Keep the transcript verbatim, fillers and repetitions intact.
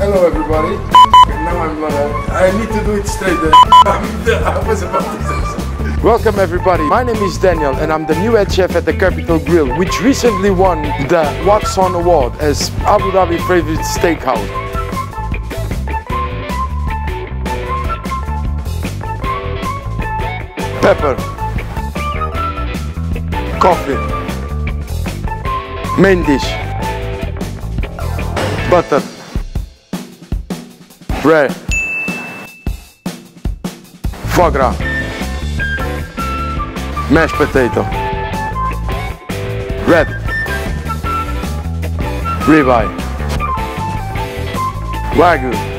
Hello everybody. Now I'm uh, I need to do it straight. I was about to say something. Welcome everybody. My name is Daniel and I'm the new head chef at the Capital Grill, which recently won the Wax On Award as Abu Dhabi favorite steakhouse. Pepper, coffee, main dish, butter, bread, foie gras, mashed potato, red, ribeye, wagyu.